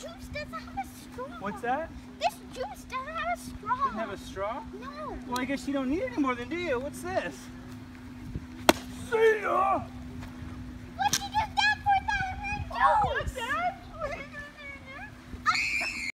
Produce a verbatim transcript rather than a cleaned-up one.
juice doesn't have a straw. What's that? This juice doesn't have a straw. Doesn't have a straw? No. Well, I guess you don't need it anymore then, do you? What's this? See ya!